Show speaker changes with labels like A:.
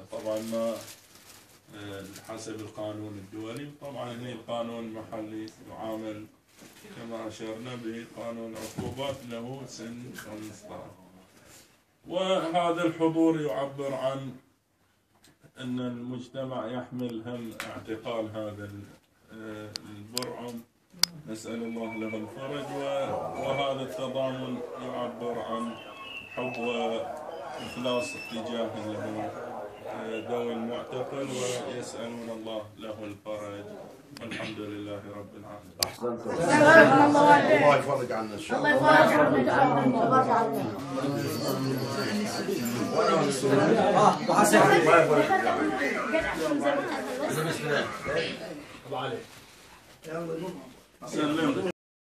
A: طبعا ما حسب القانون الدولي. طبعا هنا القانون المحلي يعامل كما أشرنا بقانون عقوبات له سن 15. وهذا الحضور يعبر عن أن المجتمع يحمل هم اعتقال هذا البرعم، نسأل الله له الفرج. وهذا التضامن يعبر عن حب وإخلاص تجاه له ذوي المعتقل، ويسألون الله له الفرج، والحمد لله رب العالمين.
B: أحسنت. الله يفرج عنا إن شاء الله.
C: الله يفرج عنا.
A: سلم.